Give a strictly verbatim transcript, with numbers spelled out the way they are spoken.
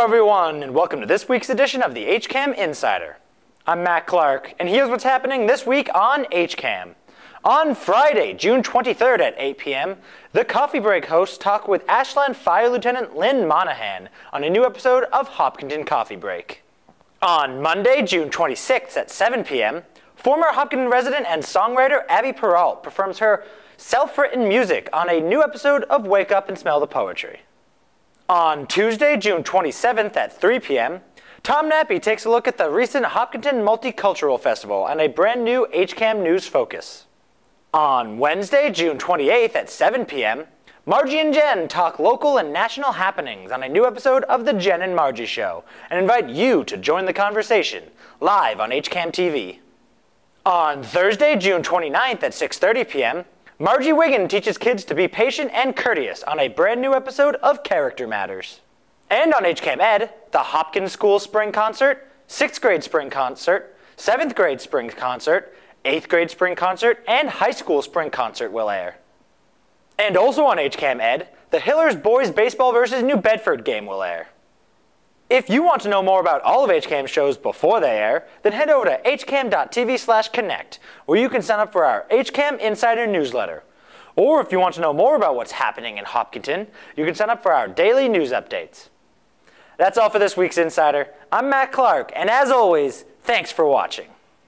Hello everyone, and welcome to this week's edition of the H CAM Insider. I'm Matt Clark, and here's what's happening this week on H CAM. On Friday, June twenty-third at eight p m, the Coffee Break hosts talk with Ashland Fire Lieutenant Lynn Monahan on a new episode of Hopkinton Coffee Break. On Monday, June twenty-sixth at seven p m, former Hopkinton resident and songwriter Abby Peralt performs her self-written music on a new episode of Wake Up and Smell the Poetry. On Tuesday, June twenty-seventh at three p m, Tom Nappy takes a look at the recent Hopkinton Multicultural Festival and a brand new H CAM News Focus. On Wednesday, June twenty-eighth at seven p m, Margie and Jen talk local and national happenings on a new episode of The Jen and Margie Show and invite you to join the conversation live on H CAM T V. On Thursday, June twenty-ninth at six thirty p m, Margie Wiggin teaches kids to be patient and courteous on a brand new episode of Character Matters. And on H CAM Ed, the Hopkins School Spring Concert, sixth grade Spring Concert, seventh grade Spring Concert, eighth grade Spring Concert, and High School Spring Concert will air. And also on H CAM Ed, the Hillers Boys Baseball versus New Bedford game will air. If you want to know more about all of H CAM's shows before they air, then head over to h cam dot t v slash connect, where you can sign up for our H CAM Insider newsletter. Or if you want to know more about what's happening in Hopkinton, you can sign up for our daily news updates. That's all for this week's Insider. I'm Matt Clark, and as always, thanks for watching.